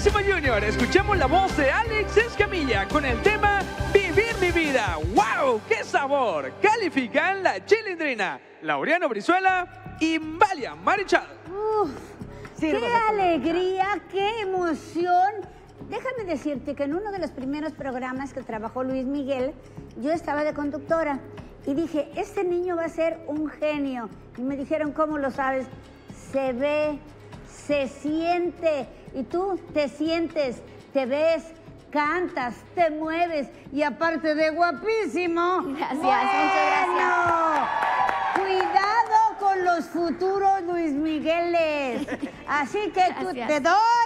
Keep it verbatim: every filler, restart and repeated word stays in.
Máximo Junior, escuchemos la voz de Alex Escamilla con el tema Vivir mi vida. ¡Wow! ¡Qué sabor! Califican La Chilindrina, Laureano Brizuela y Valia Marichal. Uf, Sí, ¡qué Rosa, alegría, qué emoción! Déjame decirte que en uno de los primeros programas que trabajó Luis Miguel, yo estaba de conductora y dije, este niño va a ser un genio. Y me dijeron, ¿cómo lo sabes? Se ve, se siente, y tú te sientes, te ves, cantas, te mueves, y aparte de guapísimo. Gracias, bueno, muchas gracias. Cuidado con los futuros Luis Migueles. Así que tú Gracias. te doy